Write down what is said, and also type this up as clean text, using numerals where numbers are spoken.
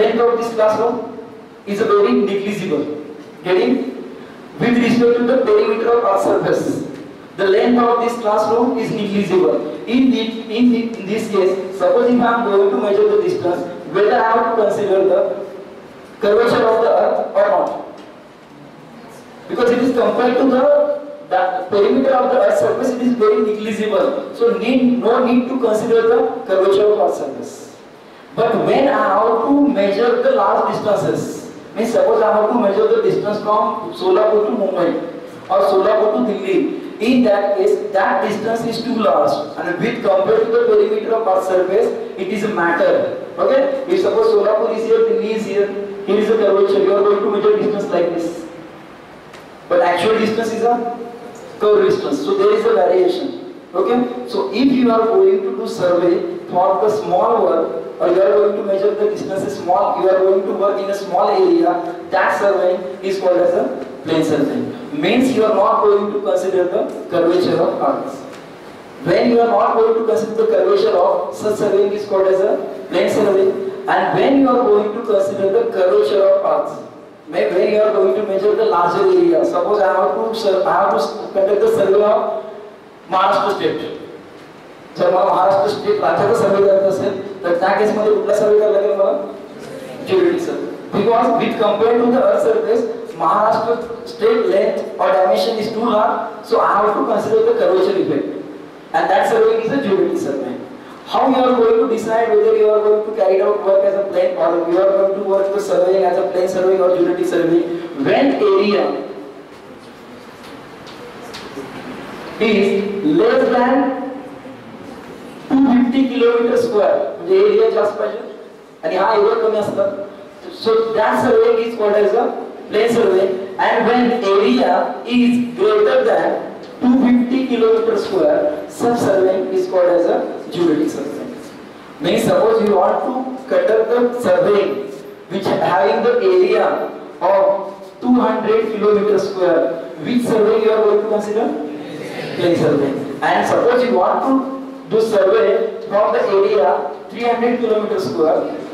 length of this classroom is a very negligible. Getting? With respect to the perimeter of Earth's surface, the length of this classroom is negligible. In this case, suppose if I am going to measure the distance, whether I have to consider the curvature of the Earth or not, because it is compared to the perimeter of the Earth's surface, it is very negligible. So no need to consider the curvature of Earth's surface. But when I have to measure the large distances, means suppose I have to measure the distance from Solapur to Mumbai or Solapur to Delhi, in that case, that distance is too large, and with compared to the perimeter of Earth's surface, it is a matter. Okay? If suppose Solapur is here, Delhi is here is a curvature, you are going to measure distance like this. But actual distance is a curved distance, so there is a variation. Okay? So if you are going to do survey for the small work, or you are going to measure the distance small, you are going to work in a small area, that survey is called as a plane survey. Means you are not going to consider the curvature of Earth. When you are not going to consider the curvature of such surveying is called as a plane survey. And when you are going to consider the curvature of Earth, when you are going to measure the larger area, suppose I have to conduct the survey of Maharashtra state. जब मला Maharashtra state राज्याचा सर्वे करायचा असेल तर त्या case मध्ये कुठला सर्वे करायला लागेल मला geometric survey because with compared to the earth surface Maharashtra state length or dimension is too large, so I have to consider the curvature effect, and that survey is a geometric survey. How you are going to decide whether you are going to carry out work as a plane or you are going to work the surveying as a plane survey or geometric survey? When area is less than 250 kilometre square म्हणजे area जास्त पाहिजे आणि हा area कमी असला so that survey is called as a plane survey, and when area is greater than 250 kilometer square, such survey is called as a geodetic survey. Means suppose you want to conduct the survey which having the area of 200 kilometer square, which survey you are going to consider? Plane survey. And suppose you want to do survey from the area 300 kilometer square,